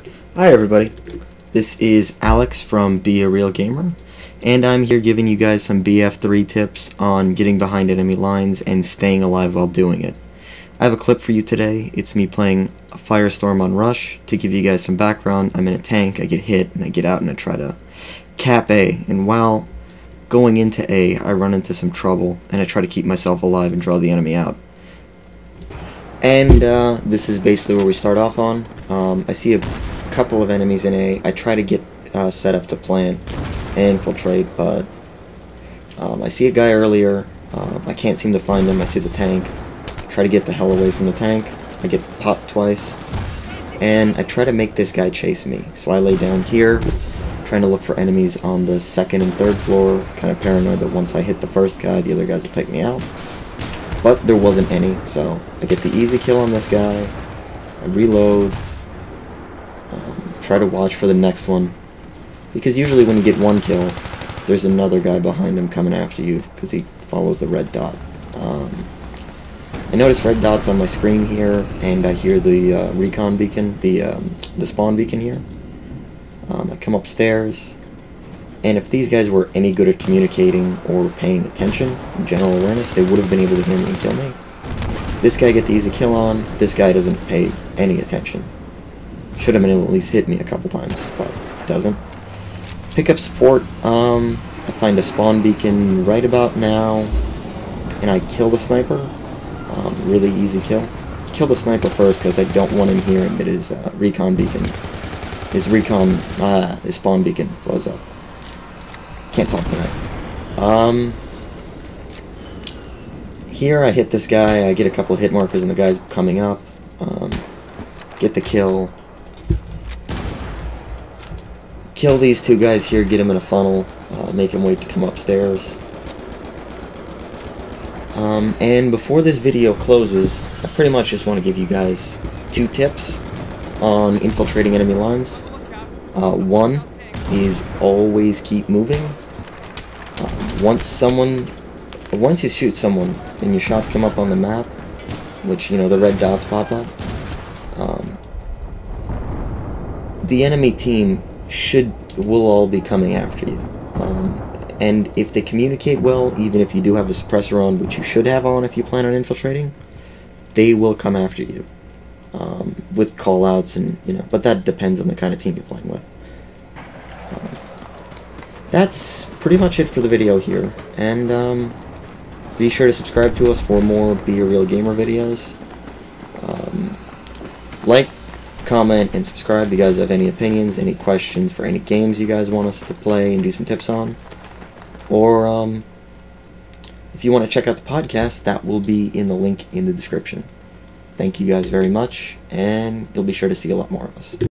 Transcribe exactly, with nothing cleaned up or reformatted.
Hi everybody, this is Alex from Be A Real Gamer, and I'm here giving you guys some B F three tips on getting behind enemy lines and staying alive while doing it. I have a clip for you today. It's me playing Firestorm on Rush. To give you guys some background, I'm in a tank, I get hit, and I get out and I try to cap A, and while going into A, I run into some trouble, and I try to keep myself alive and draw the enemy out. And uh, this is basically where we start off on. Um, I see a couple of enemies in A. I try to get uh, set up to plant and infiltrate, but um, I see a guy earlier. Uh, I can't seem to find him. I see the tank. Try to get the hell away from the tank. I get popped twice. And I try to make this guy chase me. So I lay down here, trying to look for enemies on the second and third floor. Kind of paranoid that once I hit the first guy, the other guys will take me out. But there wasn't any, so I get the easy kill on this guy. I reload. Um, try to watch for the next one. Because usually when you get one kill, there's another guy behind him coming after you, because he follows the red dot. Um, I notice red dots on my screen here, and I hear the uh, recon beacon, the, um, the spawn beacon here. Um, I come upstairs, and if these guys were any good at communicating or paying attention, general awareness, they would have been able to hear me and kill me. This guy get the easy kill on, this guy doesn't pay any attention. Should have been able to at least hit me a couple times, but doesn't. Pick up support, um, I find a spawn beacon right about now, and I kill the sniper. Um, really easy kill. Kill the sniper first because I don't want him hearing that his uh, recon beacon, his recon, ah, his spawn beacon blows up. Can't talk tonight. Um, here I hit this guy, I get a couple of hit markers and the guy's coming up. Um, get the kill. Kill these two guys here, get him in a funnel, uh, make him wait to come upstairs. Um, and before this video closes, I pretty much just want to give you guys two tips on infiltrating enemy lines. Uh, one is always keep moving. Um, once someone, once you shoot someone and your shots come up on the map, which, you know, the red dots pop up, um, the enemy team should, will all be coming after you. Um, and if they communicate well, even if you do have a suppressor on, which you should have on if you plan on infiltrating, they will come after you. Um, with callouts and, you know, but that depends on the kind of team you're playing with. Um, That's pretty much it for the video here, and um, be sure to subscribe to us for more Be A Real Gamer videos. Um, like, comment, and subscribe if you guys have any opinions, any questions for any games you guys want us to play and do some tips on. Or um, if you want to check out the podcast, that will be in the link in the description. Thank you guys very much, and you'll be sure to see a lot more of us.